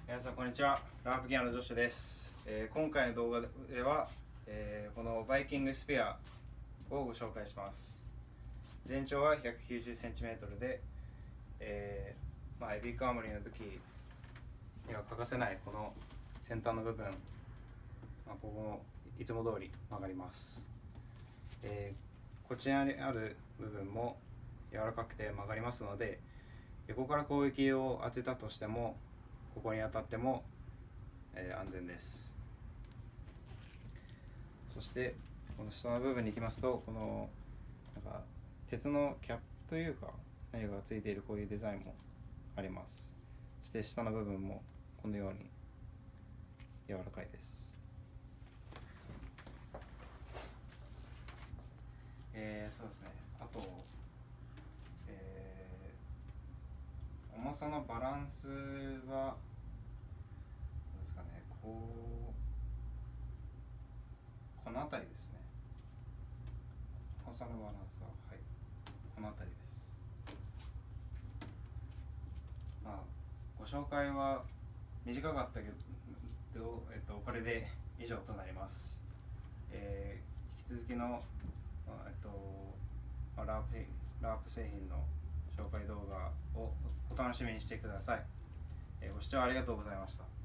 皆さんこんにちは。ラープギアのジョシュです。今回の動画では、このバイキングスペアをご紹介します。全長は 190cm で、エビカワモリの武器には欠かせないこの先端の部分、ここもいつも通り曲がります。こちらにある部分も柔らかくて曲がりますので、横から攻撃を当てたとしてもここに当たっても、安全です。そしてこの下の部分に行きますと、このなんか鉄のキャップというか何かがついているこういうデザインもあります。そして下の部分もこのように柔らかいです。そうですね。あと、重さのバランスはどうですかね。この辺りですね。重さのバランスは、はい、この辺りです。ご紹介は短かったけど、これで以上となります。引き続きの、ラープ製品の紹介動画をお楽しみにしてください。ご視聴ありがとうございました。